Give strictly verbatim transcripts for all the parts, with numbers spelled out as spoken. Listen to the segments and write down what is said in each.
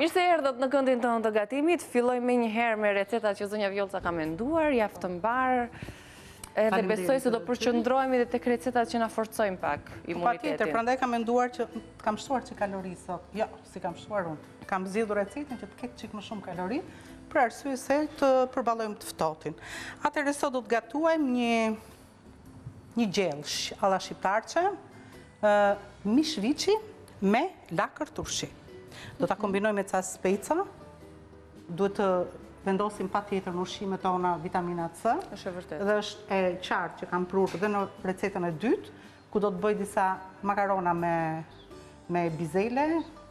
Mirë se erdhët në këndin tonë të gatimit. Filloj me një herë me recetat që zonja Vjolca ka menduar, jaftë të mbarë. Edhe besoj se do përqëndrojmë dhe tek recetat që na forcojmë pak imunitetin. Patjetër, prandaj kam menduar që kam shtuar që kalori sot. Jo, si kam shtuar unë. Kam zgjedhur recetën që të ketë çik më shumë kalori, për arsye se të përballojmë të ftohtin. Atëherë sot do të gatuajmë një një gjellë alla shqiptarçe, ë mish viçi me lakër turshi. Do ta kombinojmë me ca speca. Duhet të vendosim patjetër në ushqimet tona vitamina C. Është e vërtetë. Dhe është e qartë që kam prurë dhe në recetën e dytë, ku do të bëj disa makarona me me bizele,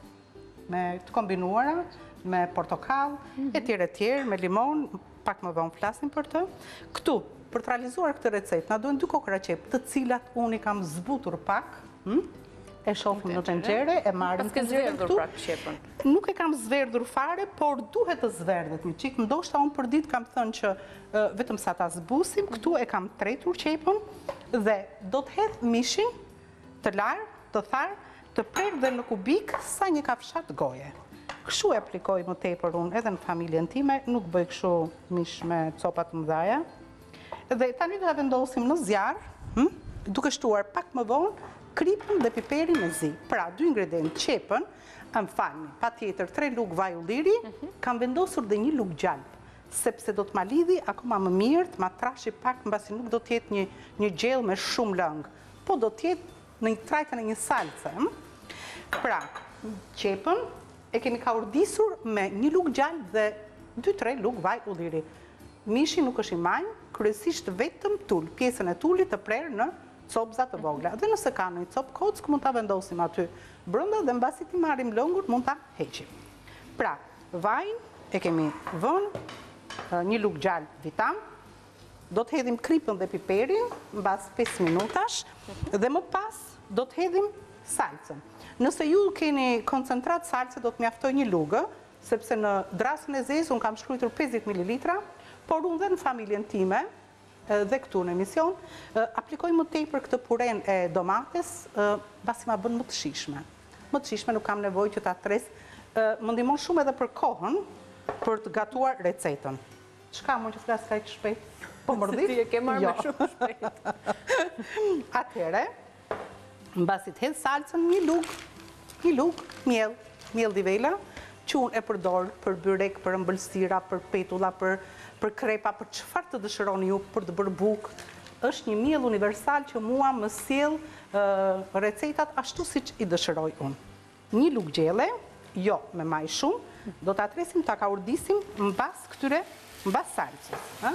me të kombinuara, me portokall, etj etj, me limon, pak më vonë flasim për të. Këtu, për të realizuar këtë recetë, na duhen dy kokra qep, të cilat unë i kam zbutur pak, hm? E shohim në tenxhere, e marrim Pas ke zverdhur pra qepën. Nuk e kam zverdhur fare, por duhet të zverdhet një çik. Ndoshta unë për ditë kam thënë që uh, vetëm sa ta zbusim, këtu e kam tretur qepën dhe do të hedh mishin të larë, të tharë, të prerë dhe në kubik sa një kafshat goje. Kështu e aplikoj më tepër unë edhe në familjen time, nuk bëj kështu mish me copa të mëdhaja. Dhe tani do ta vendosim në zjarr, hm? Duke shtuar pak më vonë kripën dhe piperin me zi. Pra, dy ingredient, qepën, më falni, pa tjetër, tre lugë vaj ulliri, kam vendosur dhe një lugë gjallë, sepse do të ma lidhi akoma më mirë, të ma trashi pak, mbasi nuk do tjetë një, një gjellë me shumë lëngë, po do tjetë në një trajtën e një salce. Pra, qepën e kemi ka urdisur me një lugë gjallë dhe dy tre lugë vaj ulliri. Mishi nuk është i majnë, kryesisht vetëm tull, pjesën e tullit të prerë në copza të vogla. Dhe nëse ka në i copë kock, mund ta vendosim aty brenda dhe mbasi ti marrim lëngur, mund ta heqim. Pra, vajin e kemi vënë, një lugë gjallë vitam, do të hedhim kripën dhe piperin, mbas pesë minutash, dhe më pas do të hedhim salcën. Nëse ju keni koncentrat salce, do të mjaftoj një lugë, sepse në drasën e zezë unë kam shkruar pesëdhjetë mililitra, por unë dhe në familjen time, dhe këtu në emision, aplikoj më tepër këtë puren e domates, basi ma bën më të shishme. Më të shishme, nuk kam nevojë që ta tres, më ndihmon shumë edhe për kohën, për të gatuar recetën. Çka mund që flas kaq shpejt? Po mërdit? Ti e ke marrë me shumë shpejt. Atëherë, mbasi të hedh salcën, një lugë, një lugë miell, miell divela, që unë e përdor për byrek, për ëmbëlsira, për petulla, për për krepa, për çfarë të dëshironi ju, për të bërë bukë. Është një miell universal që mua më sjell uh, recetat ashtu siç i dëshiroj unë. Një lugë gjelle, jo me maj shumë, do ta tresim, ta ka urdisim mbas këtyre, mbas salcës, ë?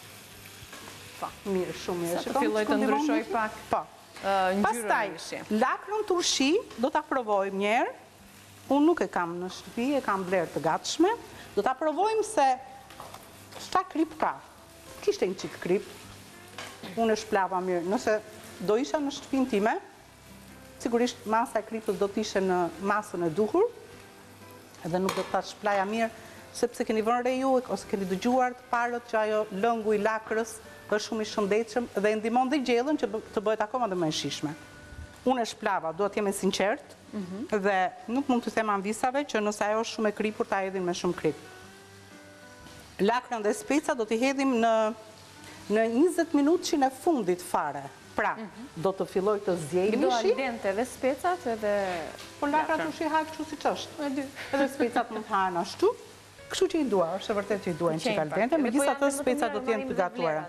Po, mirë, shumë mirë. Sa të filloj të ndryshoj pak. Po. Uh, Pastaj, lakrën turshi do ta provojmë një herë. Unë nuk e kam në shtëpi, e kam blerë të gatshme. Do ta provojmë se çfarë krip ka. Kishte një çik krip. Unë e shplava mirë. Nëse do isha në shtëpinë time, sigurisht masa e kripës do të ishte në masën e duhur, edhe nuk do ta shplaja mirë, sepse keni vënë re ju ose keni dëgjuar të parët që ajo lëngu i lakrës është shumë i shëndetshëm dhe e ndihmon dhe gjellën që të bëhet akoma më e shishme. Unë e shplava, duhet të jem e sinqert, dhe nuk mund të them anvisave që nëse ajo është shumë e kripur ta hedhin me shumë krip. Lakrën dhe speca do t'i hedhim në në njëzet minutëshin e fundit fare. Pra, do të filloj të zjej mishi. Do al dente edhe specat edhe Po lakra të shi hajë kështu si që është. Edhe specat mund të hajnë ashtu. Kështu që i dua, është e vërtet që i duajnë që al dente, megjithatë specat do t'jenë të gatuara.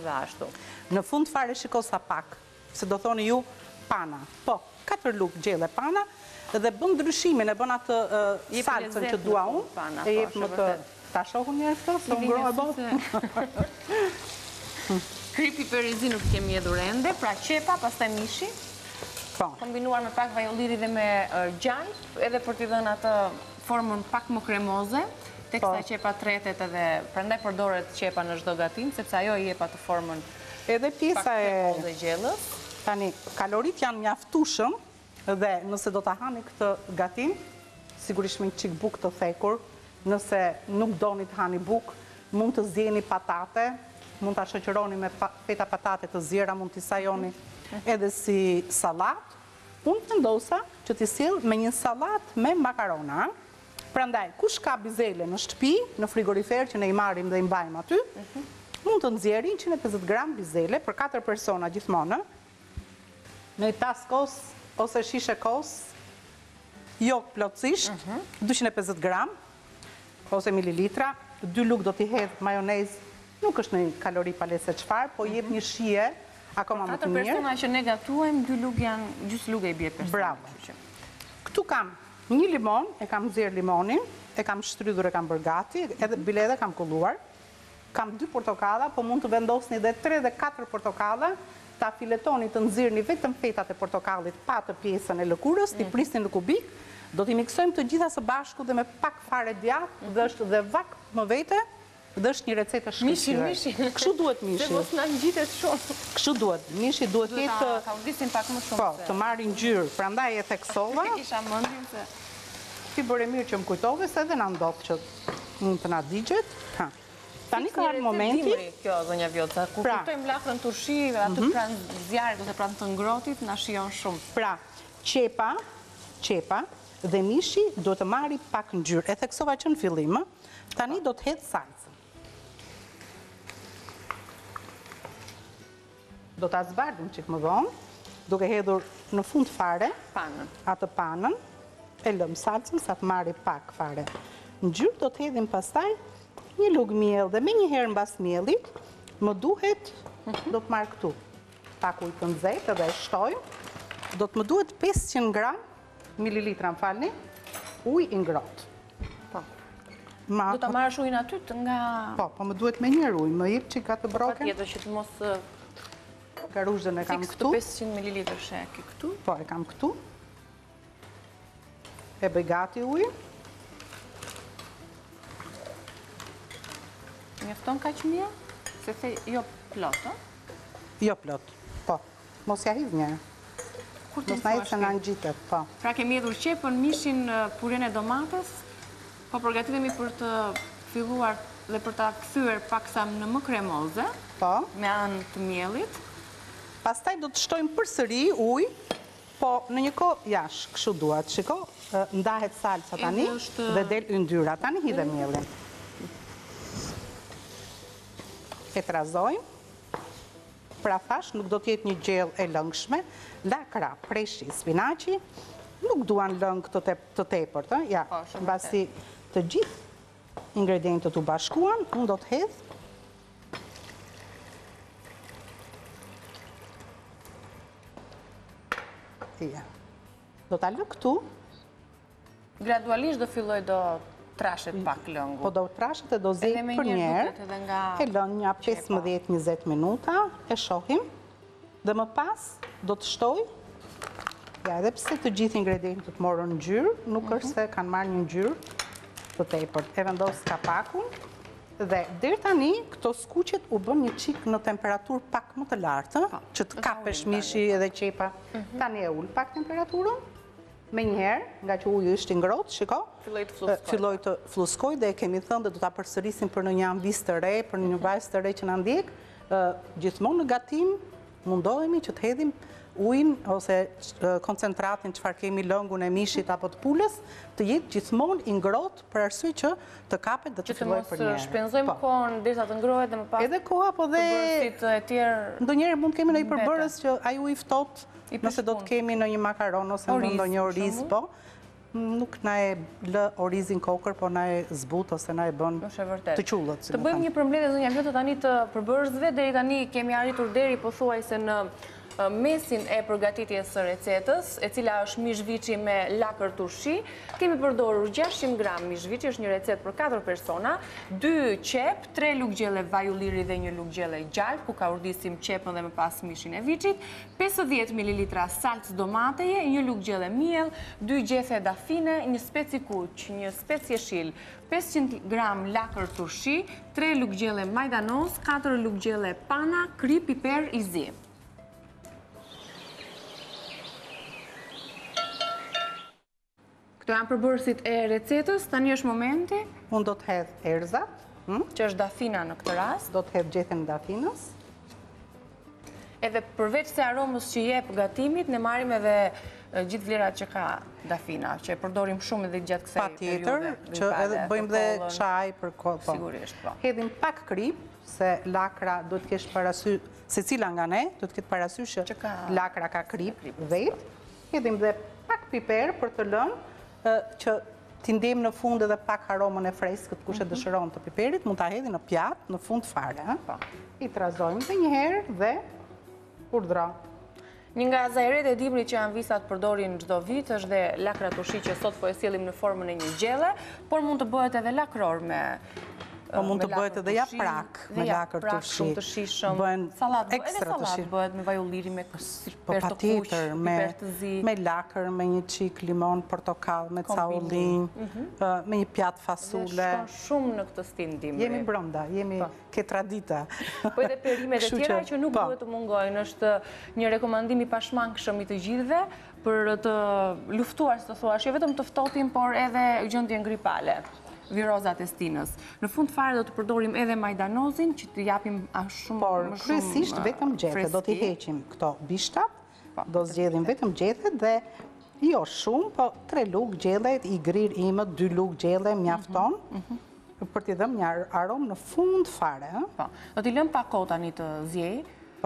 Në fund fare shiko sa pak, se do thoni ju pana. Po, katër lugë gjelle pana, dhe bën ndryshimin, e bën atë salcën që dua unë, e jep më të ta shohun njerëz këto, se unë groj e botë. Kripi perizi nuk kemi hedhur ende, pra qepa, pastaj mishi, kombinuar me pak vaj ulliri dhe me gjallë, edhe për t'i dhënë atë formën pak më kremoze, teksa qepa tretet edhe prandaj përdoret qepa në çdo gatim, sepse ajo i jep atë formën edhe pjesa pak e kremoze gjellës. Tani, kalorit janë mjaftueshëm dhe nëse do ta hani këtë gatim, sigurisht me një çik bukë të thekur, nëse nuk doni të hani bukë, mund të zjeni patate, mund të shoqëroni me feta patate të zjera, mund t'i sajoni edhe si salat. Unë vendosa që t'i sill me një salat me makarona, Prandaj, kush ka bizele në shtëpi, në frigorifer që ne i marrim dhe i mbajmë aty, mund të nxjerrë njëqind e pesëdhjetë gram bizele për katër persona gjithmonë, në një tas kos ose shishe kos, jo plotësisht, dyqind e pesëdhjetë gram ose mililitra, dy lugë do t'i hedh majonez, nuk është në kalori palese çfarë, po jep një shije akoma më të mirë. Katër persona që ne gatuajmë, dy lugë janë, gjysmë lugë i bie persona. Bravo. Këtu kam një limon, e kam nxjerr limonin, e kam shtrydhur, e kam bërë gati, edhe bile edhe kam kulluar. Kam dy portokalla, po mund të vendosni dhe tre dhe katër portokalla, ta filetoni të nxirrni vetëm fetat e portokallit pa të pjesën e lëkurës, t'i prisni në kubik, do t'i miksojmë të gjitha së bashku dhe me pak fare djathë, dhe është dhe vak më vete, dhe është një recetë shkëlqyer. Mishi, mishi. Kështu duhet mishi. Se mos na ngjitet shumë. Kështu duhet. Mishi duhet të jetë ta kaudisin pak më shumë. Po, të marrë ngjyrë. Prandaj e theksova. Kisha mendjen se ti bëre mirë që më kujtove se edhe na ndodh që mund të na digjet. Ha. Tani ka ardhur momenti. Kjo zonja Vjoca, kur kuptojmë lakrën turshi, aty pranë zjarrit ose pranë të ngrohtit, na shijon shumë. Pra, qepa, qepa dhe mishi duhet të marri pak ngjyrë. E theksova që në fillim, tani do të hedh salcën. Do ta zbardhim çik më vonë, duke hedhur në fund fare panën. Atë panën, e lëm salcën sa të marri pak fare ngjyrë, do të hedhim pastaj një lugë miell dhe me një herë mbas miellit, më duhet, do të marr këtu pak ujë të nxehtë dhe e shtojmë, do të më duhet pesëqind gram, mililitra më falni, ujë i ngrohtë. Po. Ma, do ta marrësh ujin aty nga Po, po më duhet me një herë ujë, më jep çik atë broken. Patjetër që të mos Karuzhën e kam këtu. pesëqind mililitër sheki këtu. Po, e kam këtu. E bëj gati ujë. Mjafton kaq mirë? Se the jo plot, ë? Jo plot. Po. Mos ja hidh një. Kur të Mos na ecë na ngjitet, po. Pra kemi hedhur qepën, mishin, puren e domates, po përgatitemi për të filluar dhe për ta kthyer paksa në më kremoze, Po. me anë të miellit. Pastaj do të shtojmë përsëri ujë, po në një kohë jash, kështu duat. Shiko, ndahet salca tani dhe del yndyra. Tani hidhe mielin. E trazojmë. Pra thash, nuk do të jetë një gjellë e lëngshme. Lakra, preshi, spinaci, nuk duan lëngë të, te, të tepërt, ë? Ja, mbasi të gjithë ingredientët u bashkuan, unë do të hedh Ja. Do ta lë këtu. Gradualisht do filloj do trashet pak lëngu. Po do trashet e do zej për njerë. E lën një pesëmbëdhjetë njëzet minuta, e shohim, dhe më pas do të shtoj, ja edhe pse të gjithë ingredientët morën ngjyrë, nuk është se kanë marrë një ngjyrë të tepërt. E vendos kapakun dhe deri tani këto skuqet u bën një çik në temperaturë pak më të lartë, që të kapesh mishi edhe qepa. Tani e ul pak temperaturën. Me njëherë, nga që uji është i ngrohtë, shiko, filloj të fluskoj dhe e kemi thënë dhe do ta përsërisim për në një anvis të re, për një vajzë të re që na ndjek, gjithmonë në gatim mundohemi që të hedhim ujin ose koncentratin çfarë kemi, lëngun e mishit apo të pulës, të jetë gjithmonë i ngrohtë për arsye që të kapet dhe të fillojë për një herë. Që të mos shpenzojmë kohën derisa të ngrohet dhe më pas. Edhe koha, po dhe përbërësit e tjerë. Ndonjëherë mund kemi ndonjë përbërës që ai uji ftohtë, nëse do të kemi në një makaron ose në ndonjë oriz, po, nuk na e lë orizin kokër, po na e zbut ose na e bën të qullët. Të bëjmë një përmbledhje zonja Vjoca tani të përbërësve, deri tani kemi arritur deri pothuajse në mesin e përgatitjes së recetës, e cila është mishviçi me lakër turshi. Kemi përdorur gjashtëqind gram mishviçi, është një recetë për katër persona, dy qep, tre lugë gjelle vaj ulliri dhe një lugë gjelle gjalp, ku ka urdisim qepën dhe më pas mishin e viçit, pesëdhjetë mililitra salcë domateje, një lugë gjelle miell, dy gjethe dafine, një speci kuq, një spec jeshil, pesëqind gram lakër turshi, tre lugë gjelle majdanos, katër lugë gjelle pana, kri, piper i zi. Këto janë përbërësit e recetës, tani është momenti. Unë do të hedh erzat, që është dafina në këtë rast. Do të hedh gjethen dafinës. Edhe përveç se aromës që jep gatimit, ne marrim edhe gjithë vlerat që ka dafina, që e përdorim shumë edhe gjatë kësaj periude. Pa tjetër, që edhe bëjmë dhe çaj për kohë. Sigurisht, po. Hedhim pak krip, se lakra do të kesh parasysh, se cila nga ne, do të ketë parasysh që lakra ka krip vetë. Hedhim dhe pak piper për të lënë që t'i ndem në fund edhe pak aromën e freskët kush e dëshiron të piperit, mund ta hedhim në pjatë në fund fare. I trazojmë dhe një herë dhe urdhra. Një nga zajret e dimrit që janë visat përdorin çdo vit është dhe lakra turshi që sot po e sjellim në formën e një gjelle, por mund të bëhet edhe lakror me Po mund të bëhet edhe japrak me lakër turshi. Shumë të shishëm. Salat, edhe salat bëhet me vaj ulliri, me piper të kuq, piper të zi. Me lakër, me një çik limon, portokall, me ca ullinj, me një pjatë fasule. Shkon shumë në këtë stil dimri. Jemi brenda, jemi ke tradita. Po edhe perimet e tjera që nuk duhet të mungojnë, është një rekomandim i pashmangshëm i të gjithëve për të luftuar, si të thuash, jo vetëm të ftohtin, por edhe gjendjen gripale. Virozat e stinës. Në fund fare do të përdorim edhe majdanozin që të japim a shumë Por, më shumë kryesisht vetëm gjethe, do t'i heqim këto bishtat, do zgjedhim vetëm gjethe dhe jo shumë, po tre lugë gjelle, i grir imët, dy lugë gjelle mjafton, për t'i dhëm një aromë në fund fare. Do t'i lëm pak kohë tani të zjej,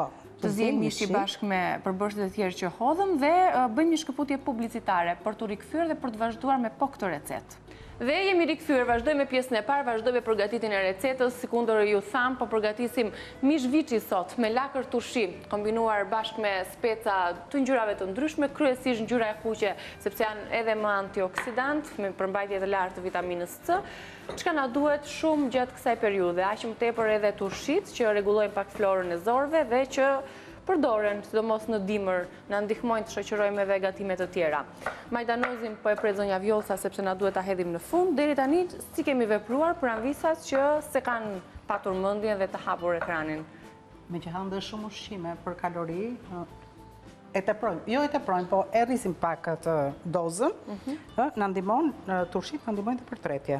të zjej mishi bashkë me përbërshtet e tjerë që hodhëm dhe bëjmë një shkëputje publicitare për të rikthyer dhe për të vazhduar me po këtë recetë. Dhe jemi rikthyer, vazhdojmë me pjesën e parë, vazhdojmë me përgatitjen e recetës, si kundër ju tham, po përgatisim mish viçi sot me lakër turshi, kombinuar bashkë me speca të ngjyrave të ndryshme, kryesisht ngjyra e kuqe, sepse janë edhe më antioksidant, me përmbajtje të lartë të vitaminës C, çka na duhet shumë gjatë kësaj periudhe, aq më tepër edhe turshit që rregullojnë pak florën e zorëve dhe që përdoren, sidomos në dimër, na ndihmojnë të shoqërojmë edhe gatime të tjera. Majdanozin po e pret zonja Vjollca sepse na duhet ta hedhim në fund. Deri tani si kemi vepruar për anvisat që se kanë patur mendjen dhe të hapur ekranin. Me që hanë dhe shumë ushqime për kalori, e teprojmë, jo e teprojmë, po e rrisim pak atë dozën, na ndihmon, turshit na ndihmojnë të përtretje.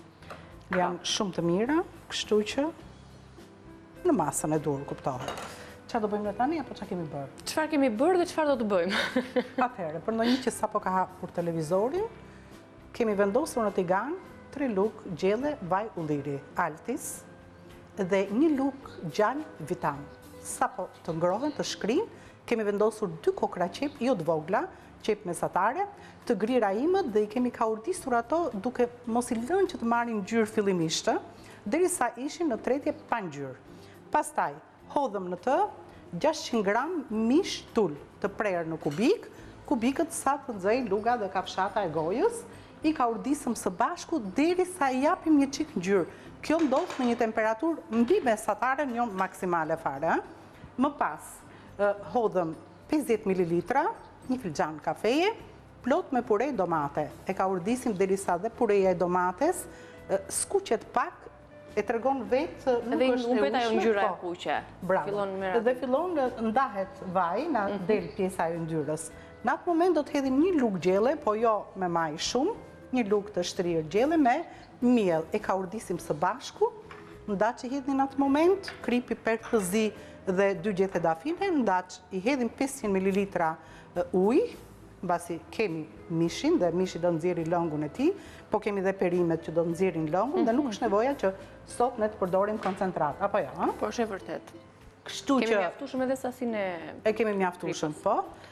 Janë shumë të mira, kështu që në masën e dur, kuptohet. Qa do bëjmë në tani, apo qa kemi bërë? Qëfar kemi bërë dhe qëfar do të bëjmë? Atëherë, për ndonjë që sapo ka hapur televizorin, kemi vendosur në tigan tre lugë gjelle vaj ulliri, altis, dhe një lugë gjallë vitam. Sapo të ngrohen, të shkrin, kemi vendosur dy kokra qep, jo të vogla, qep mesatare, të grira imët dhe i kemi kaurdisur ato duke mos i lënë që të marrin ngjyrë fillimisht, derisa ishin në tretje pa ngjyrë. Pastaj, hodhëm në të gjashtëqind gram mish tul të prerë në kubik, kubikët sa të nxej luga dhe kafshata e gojës, i kaurdisëm së bashku derisa i japim një çik ngjyrë. Kjo ndodh në një temperaturë mbi mesatare, jo maksimale fare. Më pas, hodhëm pesëdhjetë mililitra, një filxhan kafeje, plot me pure domate. E kaurdisim derisa dhe pureja e domates skuqet pak, e tregon vetë nuk është e ushme. Ajo ngjyra e kuqe. Bravo. Dhe fillon ndahet vaj, na del pjesa e ngjyrës. Në atë moment do të hedhim një lugë gjelle, po jo me maj shumë, një lugë të shtrirë gjelle me miell. E kaurdisim së bashku, ndaç i hedhni në atë moment, kripi piper të zi dhe dy gjethe dafine, ndaç i hedhim pesëqind mililitra ujë, mbasi kemi mishin dhe mishi do nxjerrë lëngun e tij, po kemi dhe perimet që do nxjerrin lëngun dhe nuk është nevoja që sot ne të përdorim koncentrat, apo jo, ha? Po, është e vërtet. Kështu që kemi mjaftueshëm edhe sasinë e e kemi mjaftueshëm, po.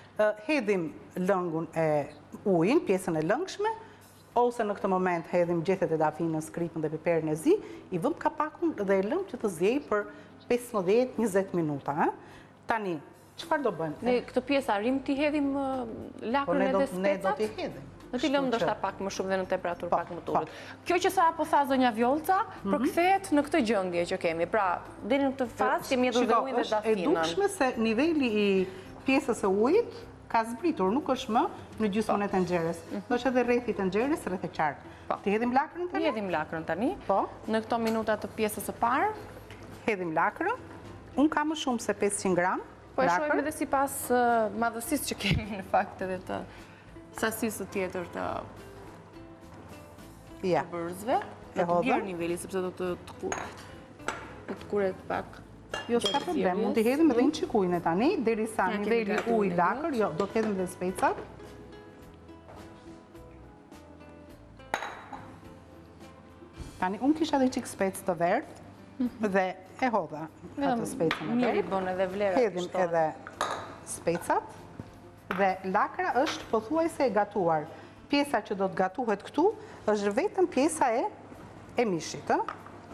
Hedhim lëngun e ujin, pjesën e lëngshme, ose në këtë moment hedhim gjethet e dafinës, kripën dhe piperin e zi, i vëm kapakun dhe e lëm që të zjej për pesëmbëdhjetë njëzet minuta, ha? Tani, çfarë do bëjmë? Ne këtë pjesë arrim t'i hedhim lakrën edhe specat? Ne do t'i hedhim. Në t'i lëmë ndoshta pak më shumë dhe në temperaturë pak më të ulët. Kjo që sa apo tha zonja Vjollca, përkthehet në këtë gjendje që kemi. Pra, deri në këtë fazë kemi hedhur dhe ujin dhe dafinën. E dukshme se niveli i pjesës së ujit ka zbritur, nuk është më në gjysmën e tenxheres. Do është edhe rreth i tenxheres, rreth e qartë. Ti hedhim lakrën tani? Hedhim lakrën tani. Po. Në këto minuta të pjesës së parë, hedhim lakrën. Un kam më shumë se pesëqind gram. Po e shohim edhe sipas madhësisë që kemi në fakt edhe të sasisë të tjetër të bërësve. Do të bjerë niveli, sepse do të të kuret pak. Jo, s'ka problem, mund t'i hedhim edhe një qik ujnë tani, derisa niveli uj lakër, jo, do t'hedhim dhe specat, Tani, unë kisha dhe qikë specë të verdë dhe e hodha atë specën e Miri verdë. bon edhe vlera. Hedhim edhe specat dhe lakra është pothuaj se e gatuar. Pjesa që do të gatuhet këtu është vetëm pjesa e, e mishit. Ë?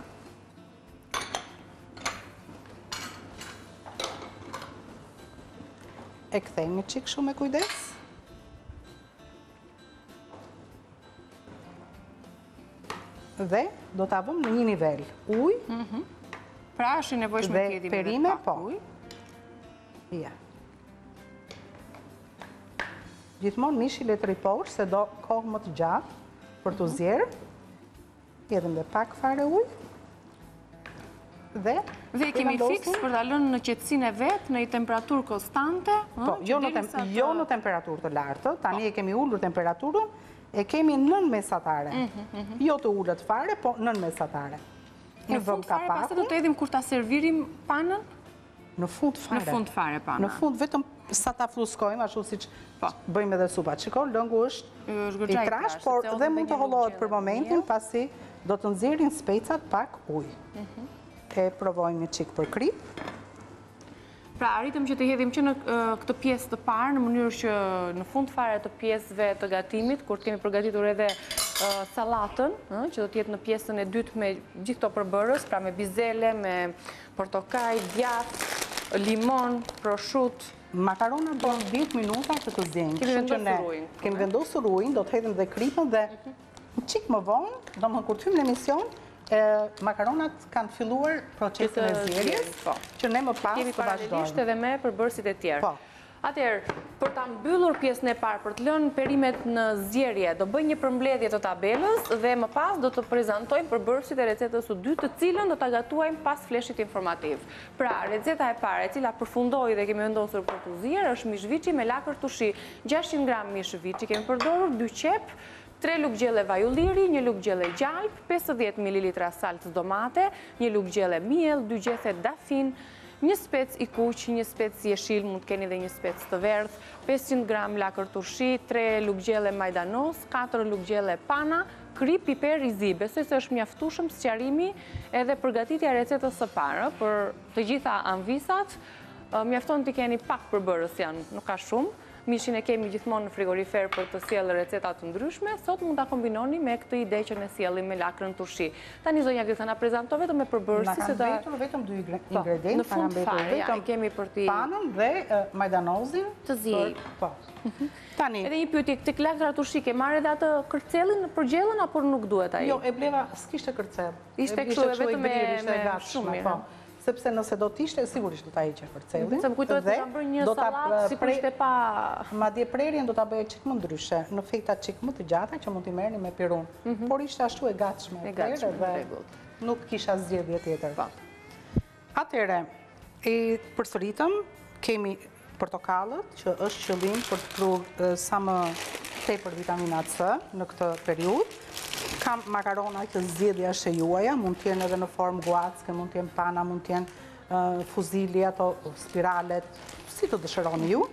E kthejmë qikë shumë me kujdes. Dhe do të avëm në një nivel uj. Pra është i nevojshme Dhe të jetim edhe perime, pak po. uj. Ja. Gjithmonë mishi le të riposh se do kohë më të gjatë për të zjerë. Jedhëm dhe pak fare uj. Dhe Dhe kemi fix për ta lënë në qetësinë e vet, në një temperaturë konstante. Po, jo në, tem jo në temperaturë të lartë, tani e kemi ullur temperaturën, e kemi nën mesatare. Jo të ullët fare, po nën mesatare. Në fund fare, pastaj do të edhim kur ta servirim panën? Në fund fare. Në fund fare pana. Në fund vetëm sa ta fluskojmë, ashtu siç bëjmë edhe supa. Shiko, lëngu është i trash, por dhe mund të hollohet për momentin, pasi do të nxjerrin specat pak ujë. E provojmë një qik për krip. Pra, arritëm që të hedhim që në këtë pjesë të parë, në mënyrë që në fund fare të pjesëve të gatimit, kur kemi përgatitur edhe salatën, që do t'jetë në pjesën e dytë me gjithë këto përbërës, pra me bizele, me portokaj, djath, limon, proshut. Makarona do në dhjetë minuta që të zjenjë. Kemi vendosur ujin. Kemi vendosur ujin, do të hedhim dhe kripën dhe në qik më vonë, do më kur të hymë në emision, makaronat kanë filluar procesin e zjerjes, që ne më pas Kemi të vazhdojmë. paralelisht edhe me përbërësit e tjerë. Po. Atëherë, për ta mbyllur pjesën e parë, për të lënë perimet në zjerje, do bëj një përmbledhje të tabelës dhe më pas do të prezantojmë përbërësit e recetës së dytë, të cilën do ta gatuajmë pas fleshit informativ. Pra, receta e parë, e cila përfundoi dhe kemi vendosur për të zjerë, është mish viçi me lakër tushi. gjashtëqind gram mish viçi kemi përdorur, dy qep, tre lugë gjelle vaj ulliri, një lugë gjelle gjalp, pesëdhjetë mililitra salcë domate, një lugë gjelle miell, dy gjethe dafin, një spec i kuq, një spec jeshil, mund të keni dhe një spec të verdh, pesëqind gram lakër turshi, tre lugë gjelle majdanos, katër lugë gjelle pana, kri, piper, rizi. Besoj se është mjaftueshëm sqarimi edhe përgatitja e recetës së parë për të gjitha anvisat. Mjafton t'i keni pak përbërës janë, nuk ka shumë. Mishin e kemi gjithmonë në frigorifer për të sjellë receta të ndryshme, sot mund ta kombinoni me këtë ide që ne sjellim me lakrën turshi. Tani zonja Grisa na prezanto vetëm me përbërësi se ta... Na kanë vetëm dy ingredientë, në fund fare, ja, kemi për ti panën dhe majdanozin të ziej. Po. Tani. Edhe një pyetje, tek lakra turshi ke marrë edhe atë kërcellin për gjellën apo nuk duhet ai? Jo, e bleva, s'kishte kërcell. Ishte kështu vetëm me shumë mirë. Sepse nëse do t'ishte, sigurisht do t'a heqe kërcellin. Se më kujtohet se kam bërë një sallatë, sikur ishte pa... Madje prerjen do t'a bëje qik më ndryshe, në fejta qik më të gjata që mund t'i merrni me pirun. Por ishte ashtu e gatshme. E gatshme, dhe nuk kisha zgjedhje tjetër. Atëre, i përsëritëm, kemi portokallët, që është qëllim për të pruar sa më tepër vitamina C në këtë periudhë. Kam makarona që zgjedhja është e juaja, mund t'jenë edhe në formë guackë, mund t'jenë pana, mund t'jenë fuzili, ato spiralet, si të dëshironi ju.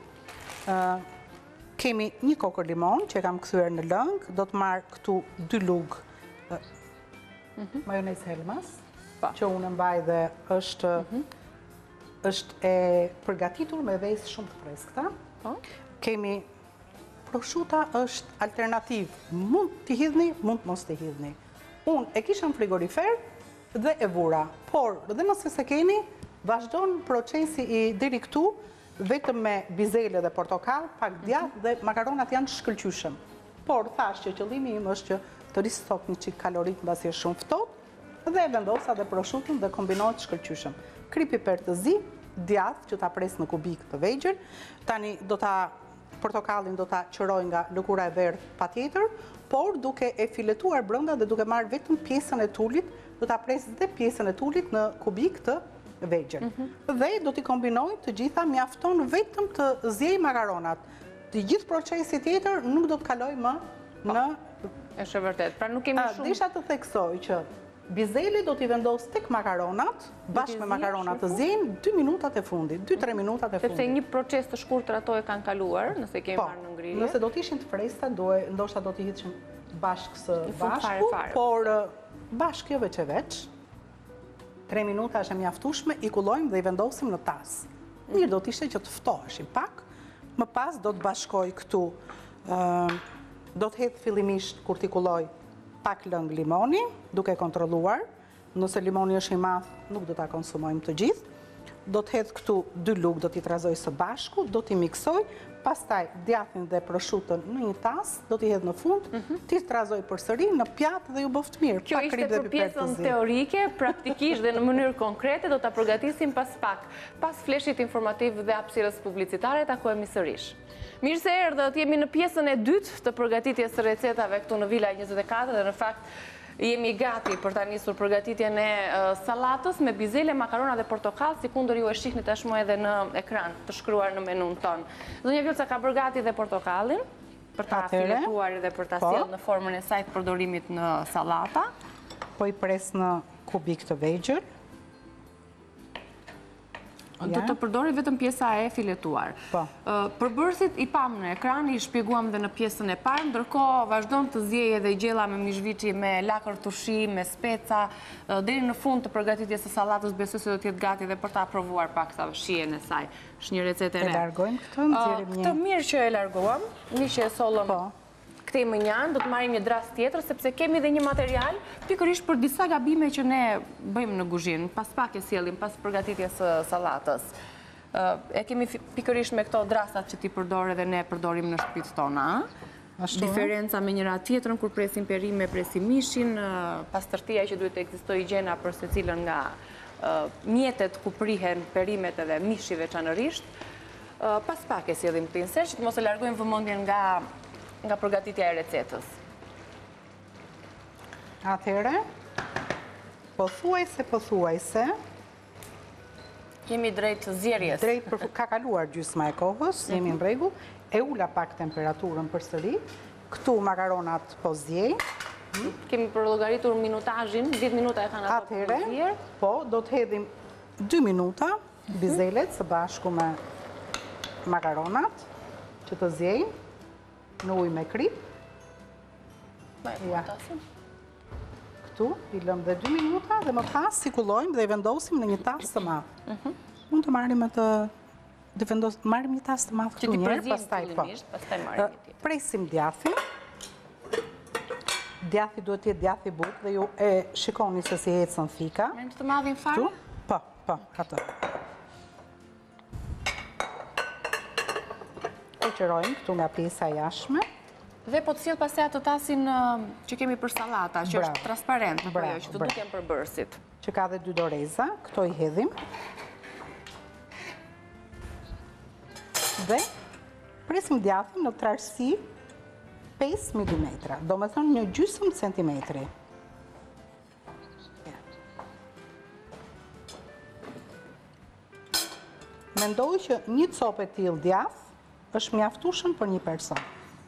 Kemi një kokër limon që e kam kthyer në lëng, do të marr këtu dy lugë majonez Helmas, që unë mbaj dhe është është e përgatitur me vezë shumë të freskëta. Kemi prosciutto është alternativ. Mund t'i hidhni, mund mos t'i hidhni. Unë e kisha në frigorifer dhe e vura. Por, dhe nëse se keni, vazhdon procesi i deri këtu, vetëm me bizele dhe portokall, pak djath dhe makaronat janë shkëlqyshëm. Por, thash që qëllimi im është që të ristot një qik kalorik mbasi është shumë ftohtë, dhe vendosa dhe prosciuton dhe kombinohet shkëlqyshëm. Kri piper të zi, djath që ta pres në kubik të vegjël. Tani do ta portokallin do ta qëroj nga lëkura e verdh patjetër, por duke e filetuar brenda dhe duke marrë vetëm pjesën e tulit, do ta pres dhe pjesën e tulit në kubik të vegjël. Dhe do t'i kombinoj të gjitha, mjafton vetëm të zjej makaronat. Të gjithë procesi tjetër nuk do të kaloj më në... Është vërtet, pra nuk kemi shumë... Desha të theksoj që bizeli do t'i vendos tek makaronat, bashkë me makaronat të zjenë, dy minutat e fundit, dy tre minutat e fundit. Sepse një proces të shkurtër ato e kanë kaluar, nëse kemi marrë në ngrirje. Nëse do t'ishin të freskëta, ndoshta do t'i hidhshin bashkë së bashku, por bashkë jo veç e veç. tre minuta është e mjaftueshme, i kullojmë dhe i vendosim në tas. Mirë do t'ishte që të ftoheshim pak, më pas do të bashkoj këtu, do të hedh fillimisht kur t'i kulloj pak lëng limoni, duke kontrolluar, nëse limoni është i madh, nuk do t'a konsumojmë të gjithë. Do të hedh këtu dy lugë, do t'i trazoj së bashku, do t'i miksoj, pastaj djathin dhe prosciuton në një tas, do t'i hedh në fund, t'i trazoj përsëri në pjatë dhe ju bëft mirë. Kjo ishte për pjesën teorike, praktikisht dhe në mënyrë konkrete do t'a përgatisim pas pak. Pas fleshit informativ dhe hapësirës publicitare, takohemi sërish. Mirë se erdhët, jemi në pjesën e dytë të përgatitjes së recetave këtu në Vila njëzet e katër dhe në fakt jemi gati për ta nisur përgatitjen e salatës me bizele, makarona dhe portokall, si kundër ju e shihni tashmë edhe në ekran të shkruar në menun ton. Zonja Vjoca ka bërë gati dhe portokallin për ta filetuar dhe për ta sjellë në formën e saj të përdorimit në sallata. Po i pres në kubik të vegjël. Do të përdori vetëm pjesa e filetuar. Përbërësit i pam në ekran, i shpjeguam dhe në pjesën e parë, ndërkohë vazhdon të zjeje dhe gjella me mishviçi, me lakër tushi, me speca, deri në fund të përgatitjes së sallatës, besoj se do t'jetë gati dhe për ta provuar pak sa shijen e saj. Është një recetë e re. E largojmë këtë, nxjerrim një. Këtë mirë që e larguam, një që e sollëm këtej më njanë, do të marrim një dras tjetër, sepse kemi dhe një material, pikërisht për disa gabime që ne bëjmë në kuzhinë, pas pak e sjellim, pas përgatitjes së sallatës. E kemi pikërisht me këto drasat që ti përdore dhe ne përdorim në shtëpitë tona. Diferenca me njëra tjetrën, kur presim perime, presim mishin, pastërtia që duhet të ekzistojë higjiena për secilën nga mjetet ku prihen perimet edhe mishi veçanërisht. Pas pak e sjellim këtë inser, që të mos e largojmë vëmendjen nga nga përgatitja e recetës. Atëhere, pothuajse, pothuajse, jemi drejt zjerjes. Drejt për ka kaluar gjysma e kohës, jemi në rregull, e ula pak temperaturën përsëri, këtu makaronat po zjej. Kemi përllogaritur minutazhin, dhjetë minuta e kanë ato për zjerë. Atëhere, po, do të hedhim dy minuta bizelet së bashku me makaronat, që të zjejnë në ujë me krip. Këtu, i lëm dhe dy minuta dhe më pas si kullojmë dhe i vendosim në një tas të madhë. Mund të marim e të... marim një tas të madhë këtu njerë, pastaj po. Presim djathi. Djathi duhet jetë djathi bukë dhe ju e shikoni se si ecën fika. Me në të madhin farë? Po, po, ato. Qërojmë këtu nga pjesa jashme. Dhe po të sjellë pastaj atë tasin që kemi për sallata, që është transparent, apo jo, që të duken përbërësit. Që ka dhe dy doreza, këto i hedhim. Dhe presim djathin në trashësi pesë milimetra, do me thënë një gjysmë centimetri. Mendoj që një copë e tillë djath është mjaftueshëm për një person.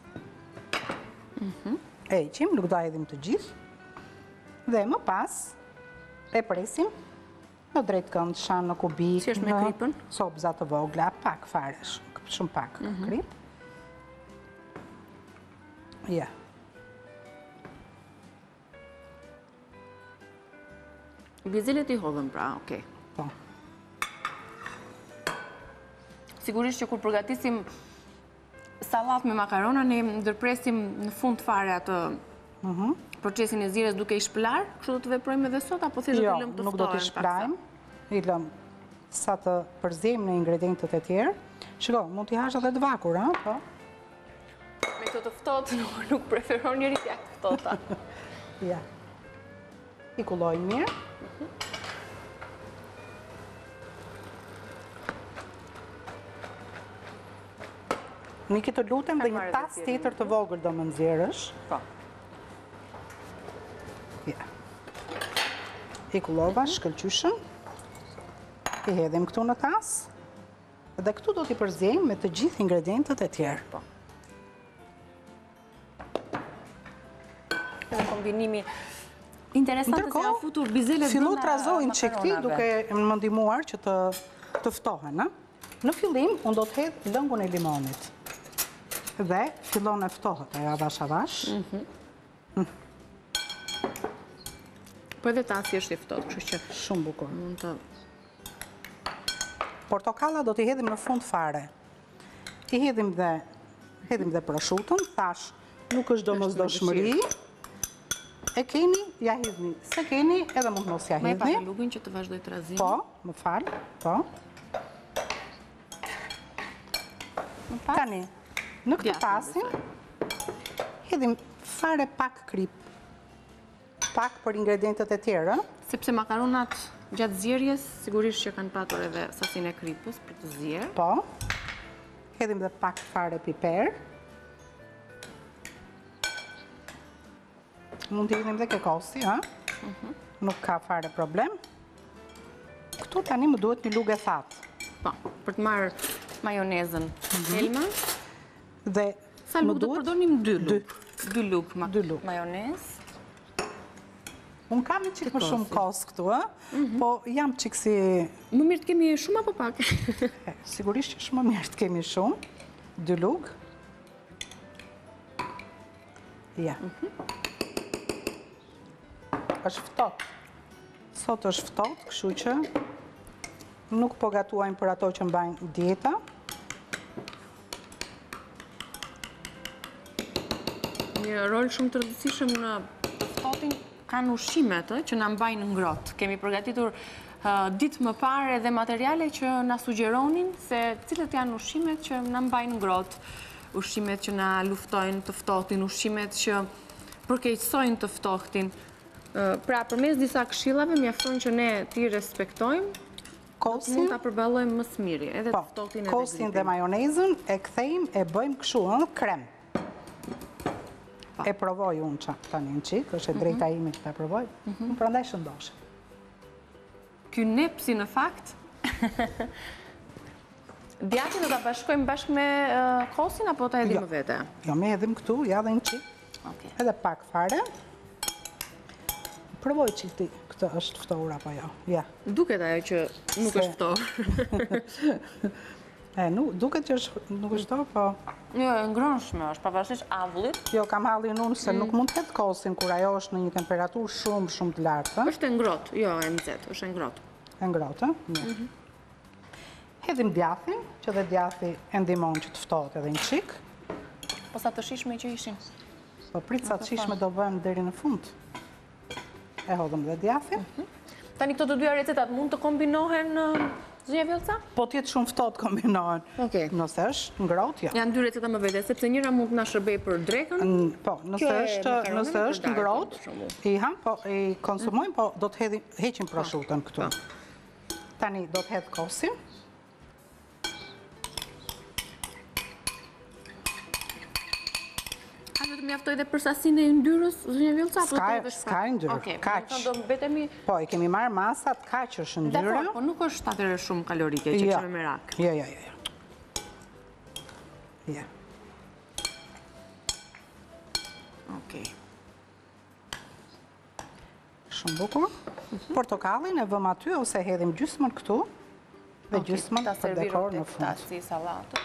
E heqim, nuk do hedhim të gjithë. Dhe më pas e presim në drejt kënd, shanë në kubik, si është me kripën? Sobza të vogla, pak fare, shumë pak krip. Ja. Bizelet i hodhëm pra, okej. Po. Sigurisht që kur përgatisim salat me makarona, ne ndërpresim në fund fare atë procesin e zjerjes duke i shpëlar, kështu do të veprojmë edhe sot, apo thjesht do të lëmë të ftohen? Jo, nuk do të shplajmë, i lëmë sa të përzijmë në ingredientet e tjerë. Shiko, mund t'i hash edhe të vakur, ha? Po. Me këto të ftohtë nuk preferon njëri t'ja të ftohta. Ja. I kullojmë mirë. Një këtë lutem dhe një tas tjetër të vogël do më nxjerrësh. Po. Ja. I kullova shkëlqyshëm. I hedhim këtu në tas. Dhe këtu do t'i përzjejmë me të gjithë ingredientet e tjerë. Po. Në kombinimi interesante se janë futur bizelet fillu të razojnë qikti duke më ndihmuar që të ftohen. Në fillim, unë do të hedh lëngun e limonit. Dhe fillon e ftohet, e avash avash. Po edhe tasi është i ftohtë, kështu që Shumë bukur. mund të... Portokalla do t'i hedhim në fund fare. I hedhim dhe, hedhim dhe prosciuton, thash nuk është domosdoshmëri. E keni, ja hedhni. Se keni, edhe mund mos ja Ma e hedhni. pa lugin që të vazhdoj të razini. Po, më falë, po. Tani, në këtë Djathtë, tasin, hedhim fare pak krip. Pak për ingredientet e tjera. Sepse makaronat gjatë zjerjes, sigurisht që kanë patur edhe sasin e kripës për të zjerë. Po. Hedhim dhe pak fare piper. Mund të hedhim dhe kekosi, ha? Nuk ka fare problem. Këtu tani më duhet një lugë e thatë. Po, për të marrë majonezën Elma. Dhe Sa lugë do të përdorim dy lugë. Dy lugë ma- Dy lugë. majonezë. Unë kam një qikë më shumë kos këtu, ha? Po jam qikë si... Më mirë të kemi shumë apo pak? E, sigurisht që shumë më mirë të kemi shumë. Dy lugë. Ja. është ftohtë. Sot është ftohtë, kështu që nuk po gatuajmë për ato që mbajnë dieta. Një rol shumë të rëndësishëm në ftohtin kanë ushqimet ë, që na mbajnë ngrohtë. Kemi përgatitur uh, ditë më parë edhe materiale që na sugjeronin se cilët janë ushqimet që na mbajnë ngrohtë, ushqimet që na luftojnë të ftohtin, ushqimet që përkeqësojnë të ftohtin. Uh, pra, përmes disa këshillave mjafton që ne ti respektojmë, Kosin, mund ta përballojmë më së miri, edhe po, të ftohtin edhe kosin dhe gripin. majonezën e kthejmë e bëjmë kështu, ëh, krem. Pa. E provoj unë qa, tani në qik, është e drejta ime që ta provoj, unë prandaj shëndoshe. Ky nepsi në fakt, djatin do ta bashkojmë bashkë me uh, kosin apo ta edhim Jo. vete? Jo, me edhim këtu, ja dhe në qik, Okej. edhe pak fare. Provoj qik ti, këtë është ftohur apo jo, ja. Duket ajo që nuk Se- është ftohtë. E, nuk, duket që është, nuk është ftohur, po... Jo, e ngrohshme është, pavarësisht avullit. Jo, kam hallin unë se nuk mund të ketë kosin kur ajo është në një temperaturë shumë, shumë të lartë. Është e ngrohtë, jo e nxehtë, është e ngrohtë. E ngrohtë, mirë. Hedhim djathin, që dhe djathi e ndihmon që të ftohet edhe një qik. Po sa të shishme që ishin. Po prit sa të shishme do bëjmë deri në fund. E hodhëm dhe djathin. Tani këto të dyja recetat mund të kombinohen uh, zëja Vjollca? Po tjetë shumë ftohtë kombinohen. Okej. Nëse është ngrohtë, jo. Janë dy receta më vete, sepse njëra mund na shërbej për drekën. N- Po, nëse Kjo e është, makaronën nëse për është darkën, ngrohtë, për shembull. i ham, po i konsumojmë, po do të hedhim, heqim prosciuton këtu. Po. Tani do të hedh kosin. A do të mjaftoj edhe për sasinë e yndyrës, zëja Vjollca? apo S'ka- të edhe s'ka shpak? yndyrë, Okej, kaq. do të thonë do mbetemi Po, i kemi marrë masat, kaq është ndyra. dakor, po nuk është atëherë shumë kalorike që Jo. kemi merak. Jo, jo, jo. jo. Ja. Okej. Shumë bukur. Portokallin e vëm aty ose hedhim gjysmën këtu dhe gjysmën Ta për servirëm dekor në tek fund. tasi sallatës.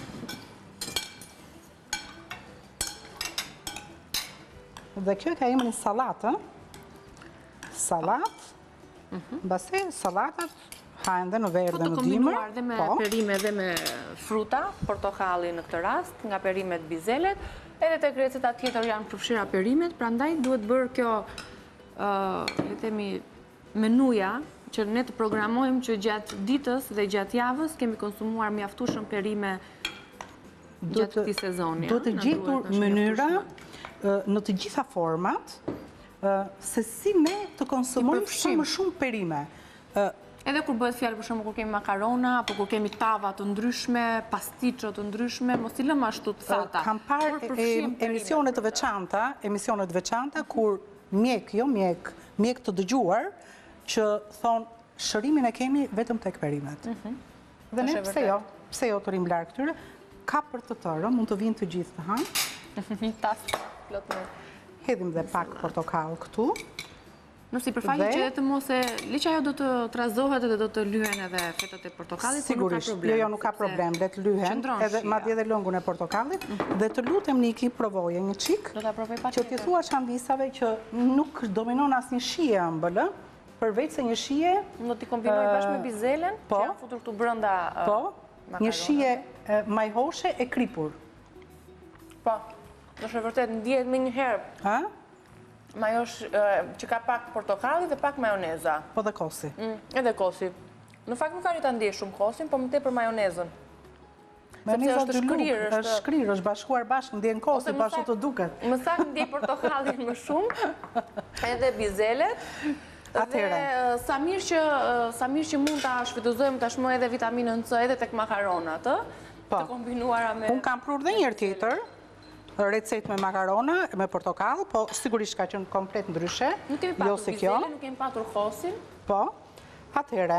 Dhe kjo ka emrin sallatë. Salat. Mbasi sallatat hahen dhe në verë Po dhe të në dimër. kombinuar dhe me Po. perime dhe me fruta, portokalli në këtë rast, nga perimet bizelet, edhe tek receta tjetër janë përfshira perimet, prandaj duhet bërë kjo, uh, le të themi, menuja që ne të programojmë që gjatë ditës dhe gjatë javës kemi konsumuar mjaftueshëm perime Duhet gjatë këtij sezoni. Duhet të na gjetur duhet është mënyra mjaftueshme. ë, në të gjitha format ë, se si ne të konsumojmë përfshim. sa më shumë perime. Ë, Edhe kur bëhet fjalë për shembull kur kemi makarona apo kur kemi tava të ndryshme, pastiço të ndryshme, mos i lëm ashtu të thata. Kam parë Por e- përfshim e- emisione të perimet. veçanta, emisione të veçanta kur mjek, jo mjek, mjek të dëgjuar që thon shërimin e kemi vetëm tek perimet. Dhe ne Është e pse vërtetë. jo, pse jo të rim larg këtyre? Ka për të tërë, mund të vinë të gjithë të hanë. Një tas plot me Hedhim dhe pak portokall këtu. Në sipërfaqe që edhe të mos e liq ajo do të trazohet dhe do të lyhen edhe fetat e portokallit, po nuk ka problem. Jo, jo, nuk ka problem, le të lyhen, edhe madje edhe lëngun e portokallit, dhe të lutem Niki provoje një çik. Do ta provoj patjetër. Që t'i thuash anvisave që nuk dominon asnjë shije ëmbël, përveç se një shije... Do t'i kombinoj bashkë me bizelen, që janë futur këtu brenda makaronave. Po, një shije majhoshe e kripur. Po, është vërtet ndihet më një herë. Majosh që ka pak portokalli dhe pak majoneza. Po dhe kosi. Edhe kosi. Në fakt nuk arrit ta ndjej shumë kosin, po më tepër majonezën. Majoneza është shkrirë, është shkrirë, është bashkuar bashkë, ndjen kosi, pa ashtu të duket. Më saktë ndjej portokallin më shumë, edhe bizelet. Dhe sa mirë që sa mirë që mund ta shfrytëzojmë tashmë edhe vitaminën C edhe tek makaronat, të kombinuara me. Unë kam prur dhe një herë tjetër recet me makarona, me portokall, po sigurisht ka qenë komplet ndryshe. Nuk kemi patur bizele, nuk kemi patur kosin. Po, atëhere.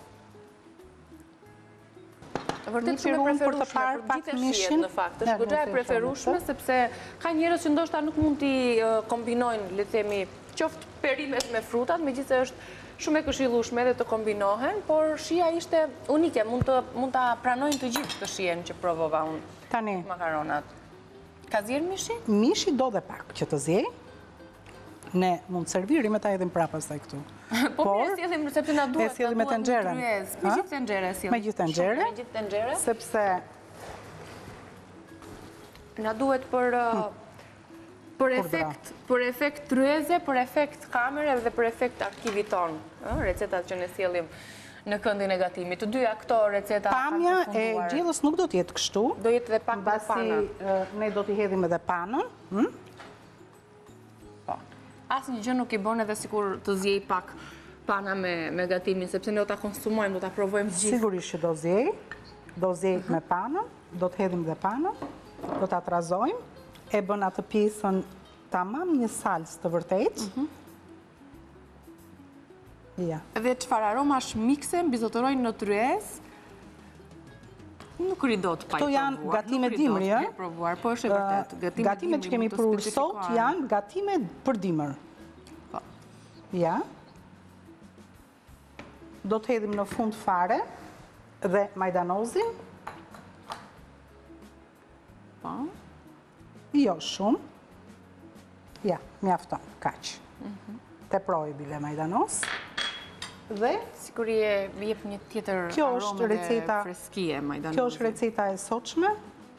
Vërtet shumë e preferueshme për gjithë shijet në fakt. Është goxha e preferueshme sepse ka njerëz që ndoshta nuk mund t'i kombinojnë, le të themi, qoftë perimet me frutat, megjithëse është shumë e këshillueshme edhe të kombinohen, por shija ishte unike, mund të mund ta pranojnë të gjithë të shijen që provova unë. Tani makaronat. Ka zjerë mishi? Mishi do dhe pak që të zjej. Ne mund të servirim e ta edhim prapa saj këtu. Po mirë, si edhim, sepse na duhet, e si edhim me tenxherën. Me gjithë tenxhere si. Me gjithë tenxhere. Me gjithë tenxhere. Sepse na duhet për për efekt, për efekt tryeze, për efekt kamere dhe për efekt arkivit ton. Recetat që ne sjellim në këndin e gatimit. Të dyja këto receta... Pamja e gjithës nuk do t'jetë kështu. Do jetë dhe pak me pana. Basi ne do t'i hedhim edhe panën. Asë një gjë nuk i bën edhe sikur të zjej pak pana me gatimin, sepse ne do t'a konsumojmë, do t'a provojmë gjithë. Sigurisht që do zjej. Do zjej me panën, do t'hedhim dhe panën, do t'a trazojmë, e bën atë pjesën tamam një salës të vërtet. Dhe qëfar aromash mikse, mbizotërojnë në tryez, nuk ridot pa i provuar. Këto janë gatime dimri, e? Po është e vërtet. Gatimet që kemi prur sot janë gatime për dimër. Ja. Do të hedhim në fund fare dhe majdanozin. Po. Jo shumë. Ja, mjafton, kaq. Teproj bile majdanoz. Dhe siguri e jep një tjetër aromë dhe freskie majdanozi. Kjo është receta e sotshme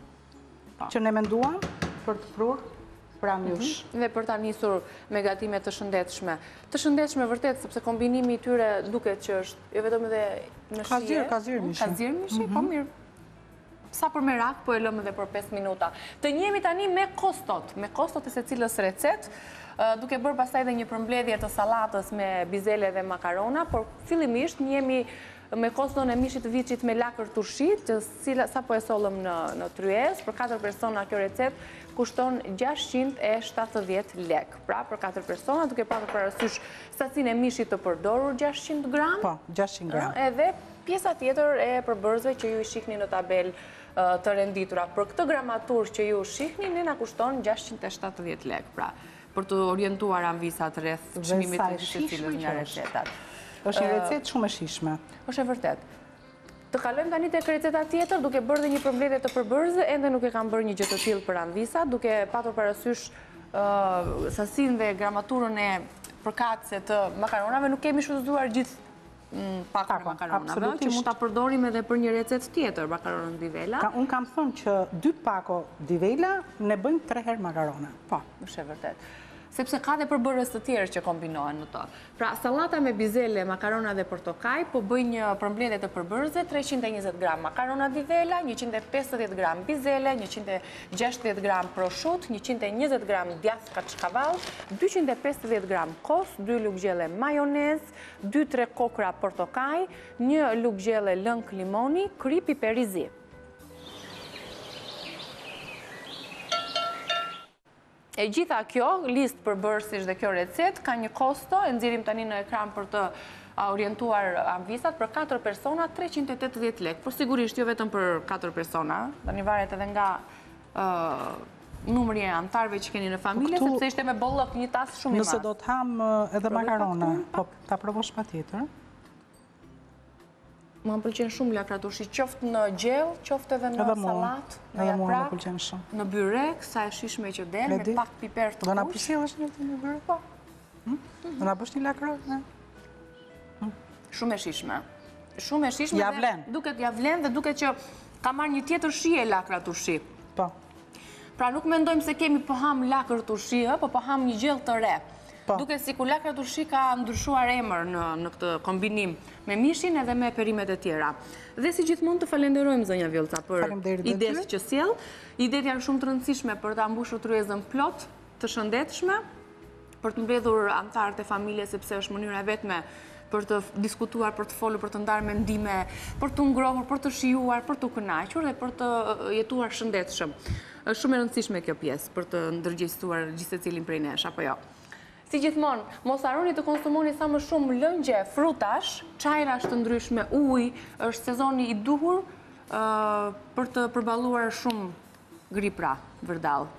që ne menduam për të prur pranë jush. Dhe për ta nisur me gatime të shëndetshme. Të shëndetshme vërtet, sepse kombinimi i tyre duket që është jo vetëm edhe në shije. Ka zirë, ka zirë mishi. Ka zirë mishi, po mirë. Sa për merak, po e lëmë edhe për pesë minuta. Të njemi tani me kostot, me kostot e se cilës recet, duke bërë pastaj dhe një përmbledhje të salatës me bizele dhe makarona, por fillimisht njemi me koston e mishit viçit me lakër turshit, që sa po e sollëm në tryez, për katër persona kjo recet kushton gjashtëqind e shtatëdhjetë lek. Pra, për katër persona, duke patur parasysh sacin e mishit të përdorur gjashtëqind gram. Po, gjashtëqind gram. Edhe pjesa tjetër e përbërzve që ju i shikni në tabel të renditura. Për këtë gramatur që ju shikni, ne na kushton gjashtëqind e shtatëdhjetë lek. Pra, për të orientuar anvisat rreth çmimit të secilës nga recetat. Është një recetë shumë e shijshme. Është e vërtet. Të kalojmë tani tek receta tjetër, duke bërë dhe një përmbledhje të përbërzë, ende nuk e kam bërë një gjë të tillë për anvisat, duke patur parasysh sasinë dhe gramaturën e përkatëse të makaronave, nuk kemi shfrytzuar gjithë pakun e makaronave, që mund ta përdorim edhe për një recetë tjetër, makaronën di vela. Unë kam thënë që dy pako di vela ne bëjmë tre herë makarona. Po, është e vërtet. Sepse ka dhe përbërës të tjerë që kombinohen në to. Pra, salata me bizele, makarona dhe portokaj, po bëj një përmbledhje të përbërëse, treqind e njëzet gram makarona di vela, njëqind e pesëdhjetë gram bizele, njëqind e gjashtëdhjetë gram proshut, njëqind e njëzet gram djath kaçkaval, dyqind e pesëdhjetë gram kos, dy lugë gjelle majonez, dy tre kokra portokaj, një lugë gjelle lëng limoni, kri piper i zi. E gjitha kjo, listë përbërësish dhe kjo recet, ka një kosto, e nxirim tani në ekran për të orientuar anvisat, për katër persona, treqind e tetëdhjetë lek. Por sigurisht, jo vetëm për katër persona, tani varet edhe nga numri e antarëve që keni në familje, sepse ishte me bollok një tas shumë i madh. Nëse do të ham edhe makarona, po ta provosh patjetër. Më më pëlqen shumë lakra turshi, qoftë në gjell, qoftë edhe në salat, në japrak, në byrek, sa e shishme që del, me pak piper të kush. Do na përcjellësh një në byrek? Po. Do na bësh një lakra? Shumë e shishme. Shumë e shishme. Ja vlen. Duket ja vlen dhe duket që ka marrë një tjetër shije lakra turshi. Po. Pra nuk mendojmë se kemi po ham lakër turshi, po po ham një gjell të re. Duke si ku lakra turshi ka ndryshuar emër në këtë kombinim me mishin edhe me perimet e tjera. Dhe si gjithmonë të falenderojmë zonja Vjollca për idetë që sjell. Idetë janë shumë të rëndësishme për ta mbushur tryezën plot të shëndetshme, për të mbledhur anëtarët e familjes, sepse është mënyra e vetme për të diskutuar, për të folur, për të ndarë mendime, për të ngrohur, për të shijuar, për të kënaqur dhe për të jetuar shëndetshëm. Është shumë e rëndësishme kjo pjesë për të ndërgjegjësuar gjithsecilin prej nesh, apo jo. Si gjithmonë, mos harroni të konsumoni sa më shumë lëngje, frutash, çajrash të ndryshme, ujë, është sezoni i duhur për të përballuar shumë gripra vërdall.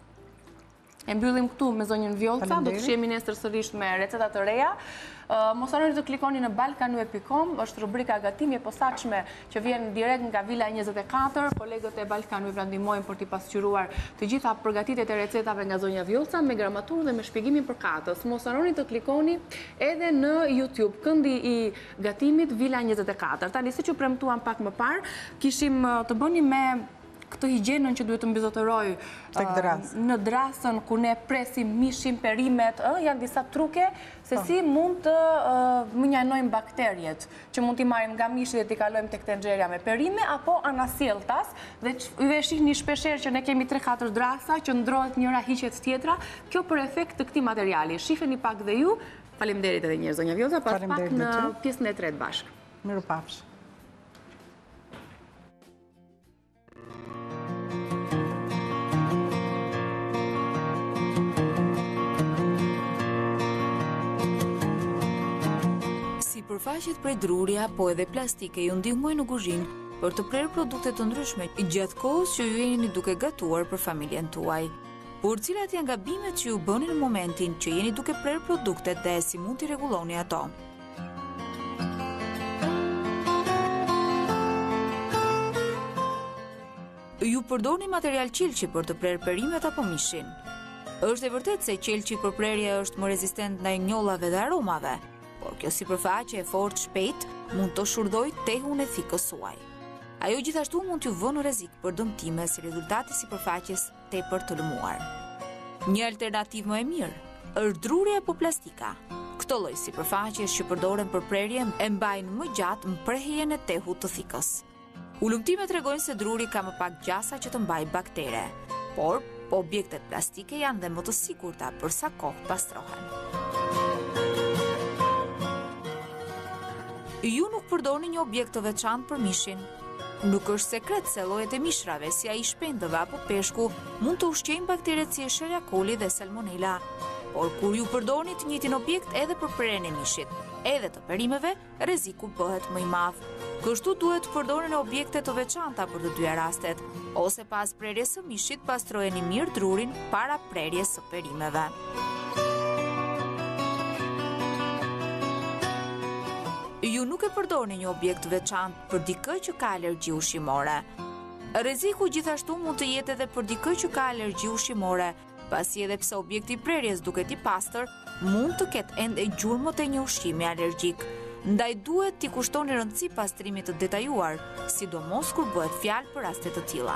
E mbyllim këtu me zonjën Vjollca, do të shihemi nesër sërish me receta të reja. Mos harroni të klikoni në balkanue pikë com, është rubrika gatimi e posaçme që vjen direkt nga Vila njëzet e katër. Kolegët e Balkanue pra ndihmojnë për t'i pasqyruar të gjitha përgatitjet e recetave nga zonja Vjollca me gramaturë dhe me shpjegimin për katës. Mos harroni të klikoni edhe në YouTube, këndi i gatimit Vila njëzet e katër. Tani siç u premtuam pak më parë, kishim të bënim me këtë higjienën që duhet të mbizotëroj në drasën ku ne presim mishin, perimet, janë disa truke se si mund të mënjanojmë bakterjet që mund t'i marrim nga mishi dhe t'i kalojmë tek tenxherja me perime apo anasjelltas, dhe juve shihni shpeshherë që ne kemi tre katër drasa që ndrohet njëra hiqet tjetra, kjo për efekt të këtij materiali. Shiheni pak dhe ju. Faleminderit edhe një herë zonja Vjollca, pas pak në pjesën e tretë bashkë. Mirupafsh. Sipërfaqet prej druri apo edhe plastike ju ndihmojnë në kuzhinë për të prerë produkte të ndryshme gjatë kohës që ju jeni duke gatuar për familjen tuaj. Por cilat janë gabimet që ju bëni në momentin që jeni duke prerë produktet dhe si mund t'i rregulloni ato? Ju përdorni material qelçi për të prerë perimet apo mishin. Është e vërtetë se qelçi për prerje është më rezistent ndaj njollave dhe aromave, por kjo sipërfaqe e fortë shpejt mund të shurdojë tehun e thikës suaj. Ajo gjithashtu mund t'ju vënë në rrezik për dëmtime si rezultati i sipërfaqes tepër të lëmuar. Një alternativë më e mirë është druri apo plastika. Këto lloj sipërfaqesh që përdoren për prerje e mbajnë më gjatë mprehjen e tehut të thikës. Ulëmtimet tregojnë se druri ka më pak gjasa që të mbajë baktere, por objektet plastike janë dhe më të sigurta për sa kohë pastrohen. Ju nuk përdorni një objekt të veçantë për mishin. Nuk është sekret se llojet e mishrave, si ai i shpendëve apo peshku, mund të ushqejnë bakteret si Escherichia coli dhe Salmonella. Por kur ju përdorni të njëjtin objekt edhe për prerjen e mishit, edhe të perimeve, rreziku bëhet më i madh. Kështu duhet të përdorni objekte të veçanta për të dyja rastet, ose pas prerjes së mishit pastrojeni mirë drurin para prerjes së perimeve. Ju nuk e përdorni një objekt veçantë për dikë që ka alergji ushqimore. Rreziku gjithashtu mund të jetë edhe për dikë që ka alergji ushqimore, pasi edhe pse objekti i prerjes duket i pastër, mund të ketë ende gjurmët e një ushqimi alergjik. Ndaj duhet t'i kushtoni rëndësi pastrimit të detajuar, sidomos kur bëhet fjalë për raste të tilla.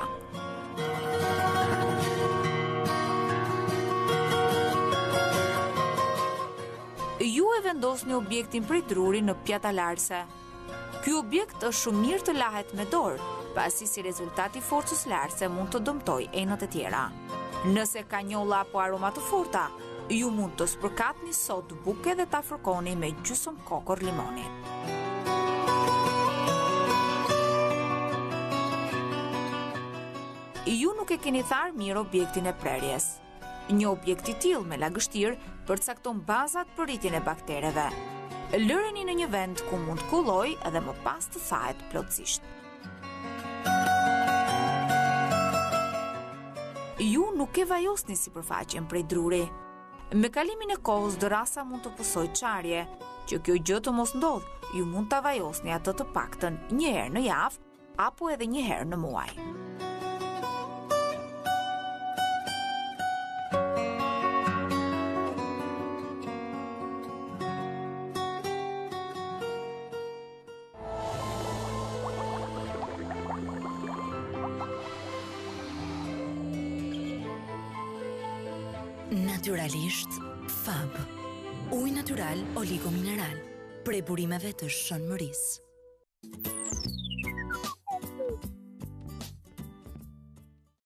Ju e vendosni objektin prej druri në pjatalarse. Ky objekt është shumë mirë të lahet me dorë, pasi si rezultat i forcës larse mund të dëmtojë enët e tjera. Nëse ka njolla apo aroma të forta, ju mund të spërkatni sodë buke dhe ta fërkoni me gjysmë kokër limoni. Ju nuk e keni tharë mirë objektin e prerjes. Një objekt i tillë me lagështirë përcakton bazat për rritjen e baktereve. Lëreni në një vend ku mund të kullojë edhe më pas të thahet plotësisht. Ju nuk e vajosni sipërfaqen prej druri. Me kalimin e kohës dërasa mund të pësoj qarje, që kjo gjë të mos ndodh, ju mund të vajosni atë të paktën një herë në javë, apo edhe një herë në muaj. Naturalisht, Fab. Ujë natyral oligomineral, prej burimeve të shënmërisë.